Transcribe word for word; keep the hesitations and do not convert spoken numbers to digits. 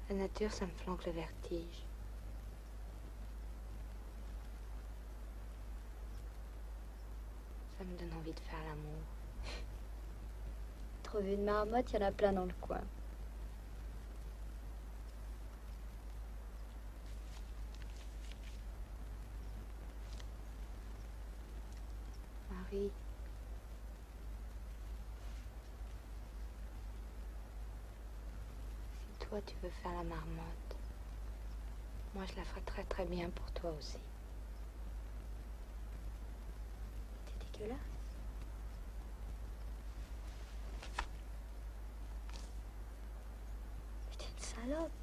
La nature, ça me flanque le vertige. Ça me donne envie de faire l'amour. Trouver une marmotte, il y en a plein dans le coin. Marie. Si toi, tu veux faire la marmotte, moi, je la ferai très très bien pour toi aussi. T'es dégueulasse. T'es une salope.